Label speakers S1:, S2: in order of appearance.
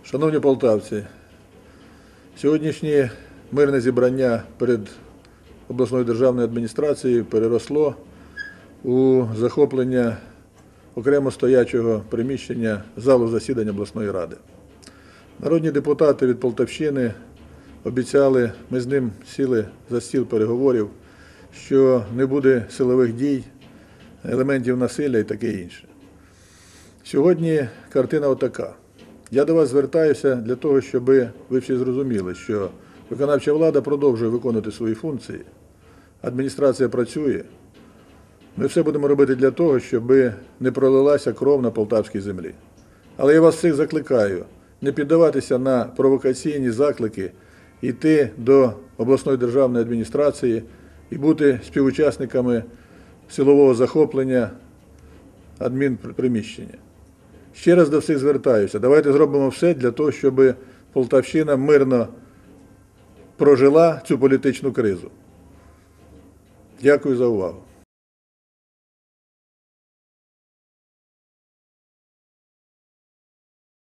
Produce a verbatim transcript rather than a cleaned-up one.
S1: Шановні полтавці, сьогоднішнє мирне зібрання перед обласною державною адміністрацією переросло у захоплення окремо стоячого приміщення залу засідань обласної ради. Народні депутати від Полтавщини обіцяли, ми з ним сіли за стіл переговорів, що не буде силових дій, елементів насилля і таке інше. Сьогодні картина отака. Я до вас звертаюся для того, щоб ви всі зрозуміли, що виконавча влада продовжує виконувати свої функції, адміністрація працює. Ми все будемо робити для того, щоб не пролилася кров на полтавській землі. Але я вас всіх закликаю не піддаватися на провокаційні заклики, йти до обласної державної адміністрації і бути співучасниками силового захоплення адмінприміщення. Ще раз до всіх звертаюся. Давайте зробимо все для того, щоб Полтавщина мирно прожила цю політичну кризу. Дякую за увагу.